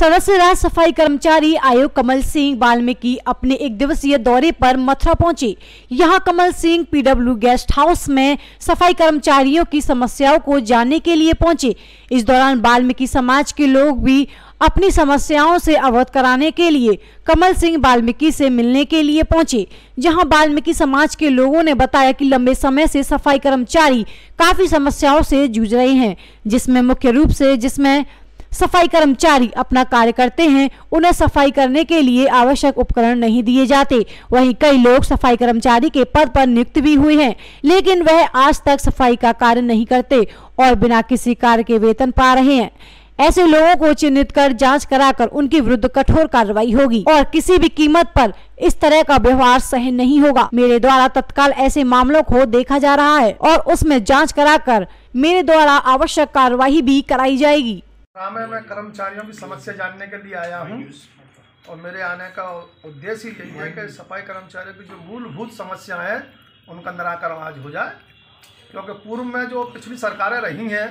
सदस्य राज्य सफाई कर्मचारी आयोग कमल सिंह वाल्मीकि अपने एक दिवसीय दौरे पर मथुरा पहुंचे। यहां Kamal Singh PW guest house में सफाई कर्मचारियों की समस्याओं को जानने के लिए पहुंचे। इस दौरान वाल्मीकि समाज के लोग भी अपनी समस्याओं से अवगत कराने के लिए कमल सिंह वाल्मीकि से मिलने के लिए पहुंचे। जहां वाल्मीकि समाज के लोगों ने बताया कि लंबे समय से सफाई कर्मचारी काफी समस्याओं से जूझ रहे हैं, जिसमें मुख्य रूप से सफाई कर्मचारी अपना कार्य करते हैं, उन्हें सफाई करने के लिए आवश्यक उपकरण नहीं दिए जाते। वहीं कई लोग सफाई कर्मचारी के पद पर नियुक्त भी हुए हैं, लेकिन वह आज तक सफाई का कार्य नहीं करते और बिना किसी कार्य के वेतन पा रहे हैं। ऐसे लोगों को चिन्हित कर जांच कराकर उनके विरुद्ध कठोर कार्रवाई होगी और किसी भी कीमत पर इस तरह का व्यवहार सहन नहीं होगा। मेरे द्वारा तत्काल ऐसे मामलों को देखा जा रहा है और उसमें जांच कराकर मेरे द्वारा आवश्यक कार्रवाई भी कराई जाएगी। मैं कर्मचारियों की समस्या जानने के लिए आया हूं और मेरे आने का उद्देश्य यही है कि सफाई कर्मचारियों की जो मूलभूत समस्या है उनका निराकरण आज हो जाए, क्योंकि पूर्व में जो पिछली सरकारें रही हैं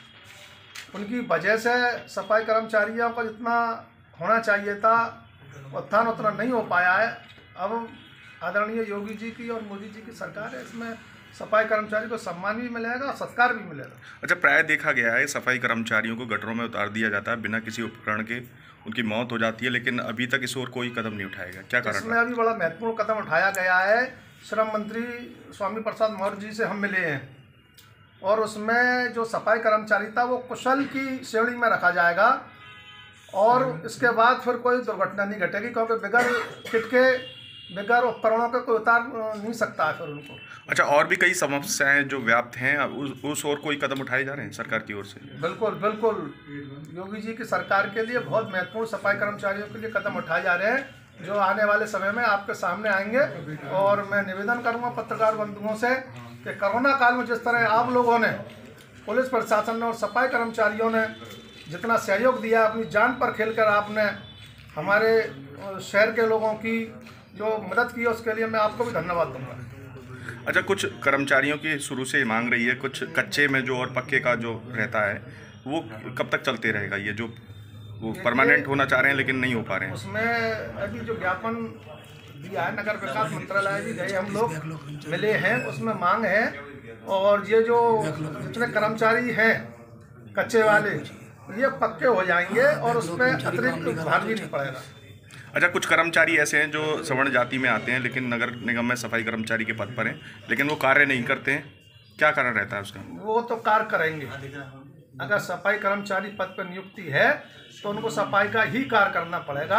उनकी वजह से सफाई कर्मचारियों का जितना होना चाहिए था उत्थान उतना नहीं हो पाया है। अब आदरणीय योगी जी की और मोदी जी की सरकार है, इसमें सफाई कर्मचारी को सम्मान भी मिलेगा, सत्कार भी मिलेगा। अच्छा, प्राय देखा गया है सफाई कर्मचारियों को गटरों में उतार दिया जाता है, बिना किसी उपकरण के उनकी मौत हो जाती है, लेकिन अभी तक इस ओर कोई कदम नहीं उठाया गया। क्या कारण? इसमें अभी बड़ा महत्वपूर्ण कदम उठाया गया है। श्रम मंत्री स्वामी प्रसाद मौर्य जी से हम मिले हैं और उसमें जो सफाई कर्मचारी था वो कुशल की श्रेणी में रखा जाएगा और इसके बाद फिर कोई दुर्घटना नहीं घटेगी, क्योंकि बगैर किट के बगैर उपकरणों के कोई उतार नहीं सकता है फिर उनको। अच्छा, और भी कई समस्याएं जो व्याप्त हैं, उस ओर कोई कदम उठाए जा रहे हैं सरकार की ओर से? बिल्कुल बिल्कुल, योगी जी की सरकार के लिए बहुत महत्वपूर्ण सफाई कर्मचारियों के लिए कदम उठाए जा रहे हैं, जो आने वाले समय में आपके सामने आएंगे। और मैं निवेदन करूँगा पत्रकार बंधुओं से कि कोरोना काल में जिस तरह आप लोगों ने, पुलिस प्रशासन ने और सफाई कर्मचारियों ने जितना सहयोग दिया, अपनी जान पर खेलकर आपने हमारे शहर के लोगों की जो मदद की है, उसके लिए मैं आपको भी धन्यवाद दूंगा। अच्छा, कुछ कर्मचारियों की शुरू से मांग रही है, कुछ कच्चे में जो और पक्के का जो रहता है वो कब तक चलते रहेगा? ये जो वो परमानेंट होना चाह रहे हैं लेकिन नहीं हो पा रहे हैं। उसमें अभी जो ज्ञापन दिया है नगर विकास मंत्रालय भी गए, हम लोग मिले हैं, उसमें मांग है और ये जो जितने कर्मचारी हैं कच्चे वाले ये पक्के हो जाएंगे और उसमें अतिरिक्त भार भी नहीं पड़ेगा। अच्छा, कुछ कर्मचारी ऐसे हैं जो सवर्ण जाति में आते हैं लेकिन नगर निगम में सफाई कर्मचारी के पद पर हैं, लेकिन वो कार्य नहीं करते हैं, क्या कारण रहता है उसका? वो तो कार्य करेंगे। अगर सफाई कर्मचारी पद पर नियुक्ति है तो उनको सफाई का ही कार्य करना पड़ेगा।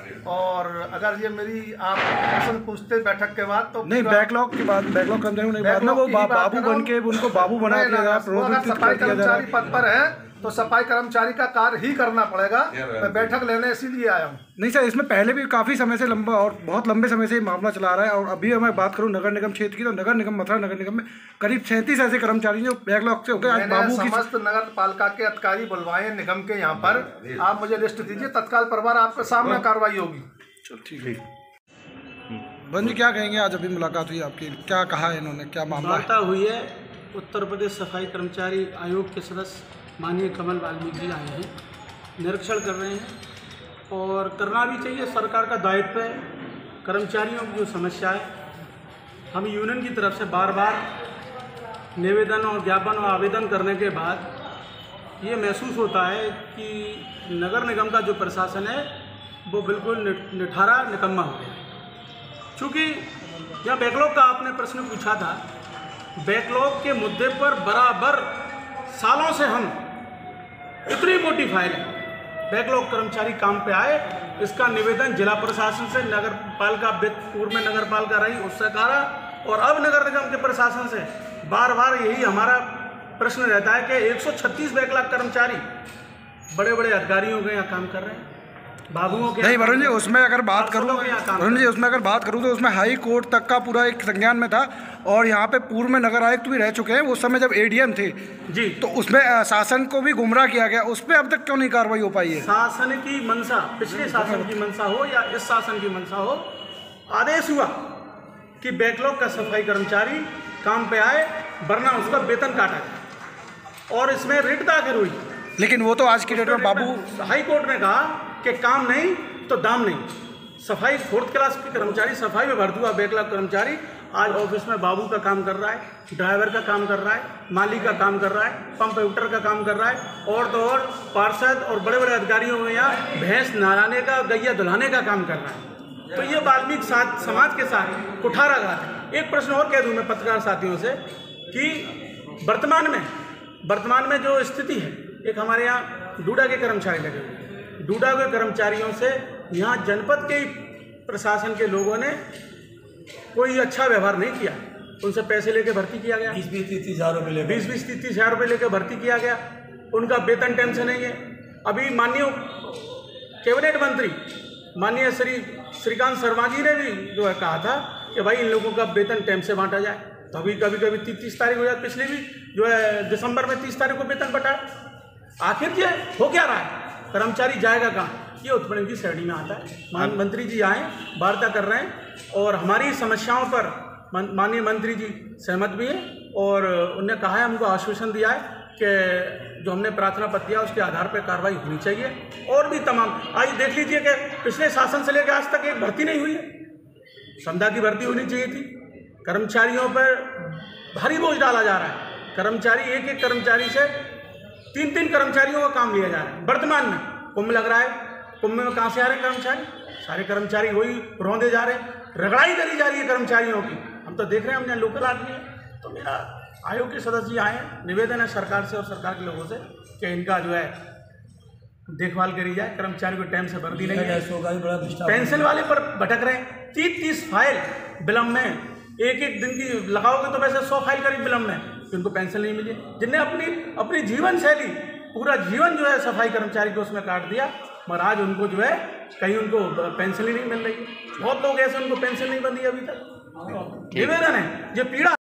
और अगर ये मेरी आप प्रश्न पूछते बैठक के बाद तो नहीं, बैकलॉग के बाद, बैकलॉग कर्मचारियों ने बाद में वो बाबू बन के उनको बाबू बना दिया गया, सफाई कर्मचारी पद पर है तो सफाई कर्मचारी का कार्य ही करना पड़ेगा। मैं बैठक लेने इसीलिए आया हूँ। नहीं सर, इसमें पहले भी काफ़ी समय से लंबा और बहुत लंबे समय से मामला चला रहा है। और अभी मैं बात करूँ नगर निगम क्षेत्र की, तो नगर निगम मथुरा नगर निगम में करीब 37 ऐसे कर्मचारी जो बैकलॉग से होकर आज बाबू की समस्त नगर पालिका के अधिकारी बुलवाए निगम के यहाँ पर। आप मुझे लिस्ट दीजिए, तत्काल प्रभार आपके सामने कार्रवाई होगी। चलो ठीक है। बंद जी, क्या कहेंगे? आज अभी मुलाकात हुई आपकी, क्या कहा है इन्होंने, क्या मामला हुई है? उत्तर प्रदेश सफाई कर्मचारी आयोग के सदस्य माननीय कमल वाल्मीकि जी आए हैं, निरीक्षण कर रहे हैं और करना भी चाहिए, सरकार का दायित्व है। कर्मचारियों की जो समस्या है, हम यूनियन की तरफ से बार बार निवेदन और ज्ञापन और आवेदन करने के बाद ये महसूस होता है कि नगर निगम का जो प्रशासन है वो बिल्कुल निठारा निकम्मा हो गया। चूँकि यहाँ बैकलॉग का आपने प्रश्न पूछा था, बैकलॉग के मुद्दे पर बराबर सालों से हम इतनी मोटी फाइल है, बैकलॉग कर्मचारी काम पे आए, इसका निवेदन जिला प्रशासन से, नगर पालिका पूर्व में नगर पालिका रही उससे करा और अब नगर निगम के प्रशासन से बार बार यही हमारा प्रश्न रहता है कि 136 बैकलॉग कर्मचारी बड़े बड़े अधिकारियों के यहाँ काम कर रहे हैं, बाबुओं के नहीं। वरुण जी, उसमें अगर बात करूँ तो उसमें हाई कोर्ट तक का पूरा एक संज्ञान में था और यहाँ पे पूर्व में नगर आयुक्त भी रह चुके हैं। उस समय जब एडीएम थे जी, तो उसमें शासन को भी गुमराह किया गया, उस पर अब तक क्यों नहीं कार्रवाई हो पाई है? शासन की मंशा, पिछले शासन की मंशा हो या इस शासन की मंशा हो, आदेश हुआ कि बैकलॉग का सफाई कर्मचारी काम पे आए वरना उसका वेतन काटा जाए और इसमें रिट दाखिल हुई। लेकिन वो तो आज की डेट में बाबू हाई कोर्ट ने कहा कि काम नहीं तो दाम नहीं। सफाई 4th क्लास के कर्मचारी, सफाई में भर्ती हुआ बैकलॉग कर्मचारी आज ऑफिस में बाबू का काम कर रहा है, ड्राइवर का काम कर रहा है, माली का काम कर रहा है, कंप्यूटर का काम कर रहा है, और तो और पार्षद और बड़े बड़े अधिकारियों में यहाँ भैंस नहलाने का, गैया धुलाने का काम कर रहा है। तो ये वाल्मीकि समाज के साथ कुठाराघात है। एक प्रश्न और कह दूँ मैं पत्रकार साथियों से कि वर्तमान में जो स्थिति है, एक हमारे यहाँ डूडा के कर्मचारी लगे हुए, डूडा के कर्मचारियों से यहाँ जनपद के प्रशासन के लोगों ने कोई अच्छा व्यवहार नहीं किया, उनसे पैसे लेके भर्ती किया गया, 20-30 हज़ार रुपये 20-30 हज़ार रुपये लेकर भर्ती किया गया, उनका वेतन टाइम से नहीं है। अभी माननीय कैबिनेट मंत्री माननीय श्रीकांत शर्मा जी ने भी जो है कहा था कि भाई इन लोगों का वेतन टाइम से बांटा जाए, तो अभी कभी 30 तारीख हो जाए, पिछले भी जो है दिसंबर में 30 तारीख को वेतन बटाया। आखिर ये हो क्या रहा है, कर्मचारी जाएगा कहाँ, ये उत्पन्न की श्रेणी में आता है। मंत्री जी आए, वार्ता कर रहे हैं और हमारी समस्याओं पर माननीय मंत्री जी सहमत भी हैं, और उन्होंने कहा है, हमको आश्वासन दिया है कि जो हमने प्रार्थना पत्र दिया उसके आधार पर कार्रवाई होनी चाहिए। और भी तमाम आज देख लीजिए कि पिछले शासन से लेकर आज तक एक भर्ती नहीं हुई है। संधा की भर्ती होनी चाहिए थी। कर्मचारियों पर भारी बोझ डाला जा रहा है। कर्मचारी एक कर्मचारी से 3 कर्मचारियों का काम लिया जा रहा है। वर्तमान में कुंभ लग रहा है, कुंभ में कहाँ से आ रहे हैं कर्मचारी, सारे कर्मचारी वही रौंदे जा रहे हैं, रगड़ाई करी जा रही है कर्मचारियों की। हम तो देख रहे हैं, हम यहाँ लोकल आदमी हैं। तो मेरा आयोग के सदस्य जी आए हैं, निवेदन है सरकार से और सरकार के लोगों से कि इनका जो है देखभाल करी जाए, कर्मचारी को टाइम से भर्ती नहीं है। पेंशन वाले पर भटक रहे हैं, 30 फाइल विलम्ब में, एक दिन की लगाओगे तो वैसे 100 फाइल करीब विलम्ब में, उनको पेंशन नहीं मिली, जिनने अपनी जीवन शैली पूरा जीवन जो है सफाई कर्मचारी को उसमें काट दिया, मगर आज उनको जो है कहीं उनको पेंशन ही नहीं मिल रही है। बहुत लोग ऐसे उनको पेंशन नहीं बंधी अभी तक। निवेदन है, ये पीड़ा